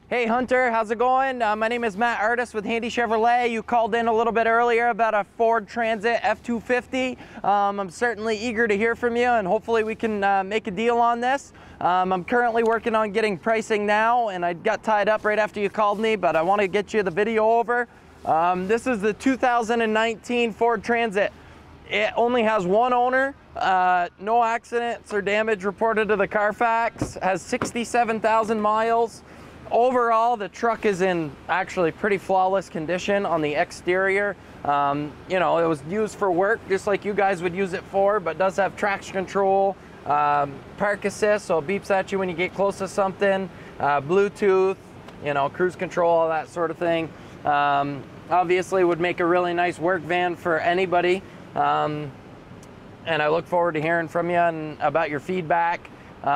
Hey Hunter, how's it going? My name is Matt Artis with Handy Chevrolet. You called in a little bit earlier about a Ford Transit F250. I'm certainly eager to hear from you, and hopefully we can make a deal on this. I'm currently working on getting pricing now, and I got tied up right after you called me, but I want to get you the video over. This is the 2019 Ford Transit. It only has one owner, no accidents or damage reported to the Carfax, has 67,000 miles. Overall, the truck is in actually pretty flawless condition on the exterior. You know, it was used for work just like you guys would use it for, but does have traction control, park assist, so it beeps at you when you get close to something, Bluetooth, you know, cruise control, all that sort of thing. Obviously would make a really nice work van for anybody. And I look forward to hearing from you and about your feedback.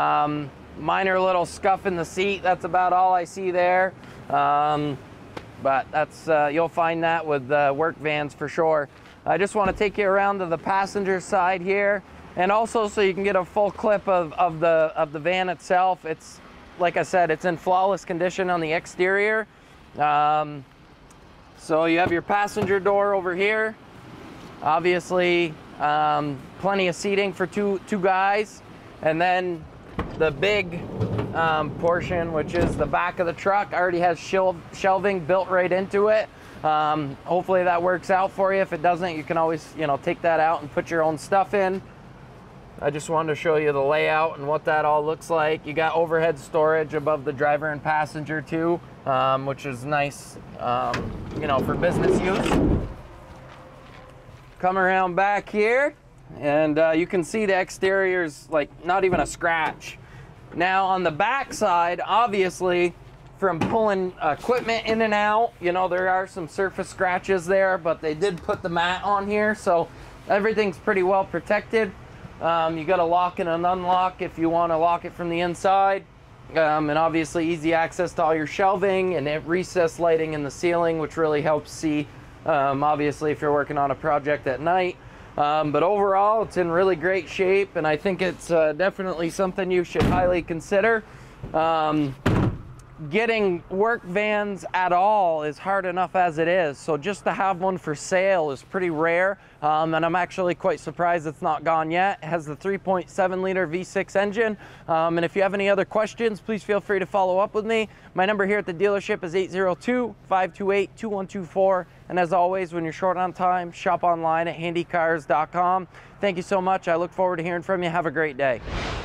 Minor little scuff in the seat, that's about all I see there. But that's you'll find that with work vans for sure. I just want to take you around to the passenger side here, and also so you can get a full clip of the van itself. It's, like I said, it's in flawless condition on the exterior. So you have your passenger door over here. Obviously, plenty of seating for two guys, and then the big portion, which is the back of the truck, already has shelving built right into it. Hopefully that works out for you. If it doesn't, you can always, you know, take that out and put your own stuff in. I just wanted to show you the layout and what that all looks like. You got overhead storage above the driver and passenger too, which is nice, you know, for business use. Come around back here, and you can see the exterior's like not even a scratch. Now on the back side, obviously from pulling equipment in and out, you know, there are some surface scratches there, but they did put the mat on here, so everything's pretty well protected. You got a lock and an unlock if you want to lock it from the inside, and obviously easy access to all your shelving and recessed lighting in the ceiling, which really helps see obviously if you're working on a project at night. But overall, it's in really great shape, and I think it's definitely something you should highly consider. Getting work vans at all is hard enough as it is, so just to have one for sale is pretty rare, and I'm actually quite surprised it's not gone yet. It has the 3.7 liter V6 engine, and if you have any other questions, please feel free to follow up with me. My number here at the dealership is 802-528-2124, and as always, when you're short on time, shop online at handycars.com. Thank you so much. I look forward to hearing from you. Have a great day.